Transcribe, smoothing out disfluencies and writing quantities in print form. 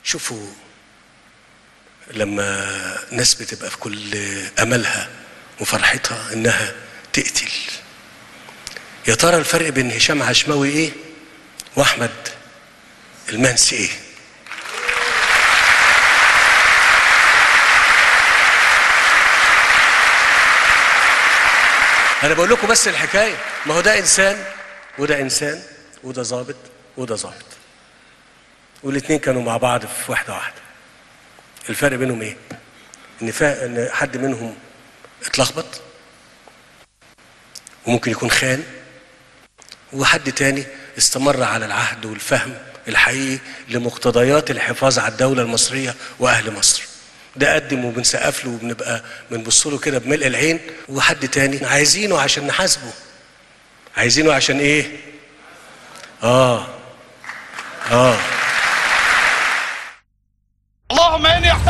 شوفوا لما ناس بتبقى في كل املها وفرحتها انها تقتل، يا ترى الفرق بين هشام عشماوي ايه واحمد المنسي ايه؟ انا بقول لكم بس الحكايه، ما هو ده انسان وده انسان، وده ظابط وده ظابط، والاتنين كانوا مع بعض في واحده واحده. الفرق بينهم ايه؟ ان حد منهم اتلخبط وممكن يكون خان، وحد تاني استمر على العهد والفهم الحقيقي لمقتضيات الحفاظ على الدولة المصرية وأهل مصر. ده قدم وبنسقف له وبنبقى بنبص له كده بملء العين، وحد تاني عايزينه عشان نحاسبه. عايزينه عشان ايه؟ اللهم اني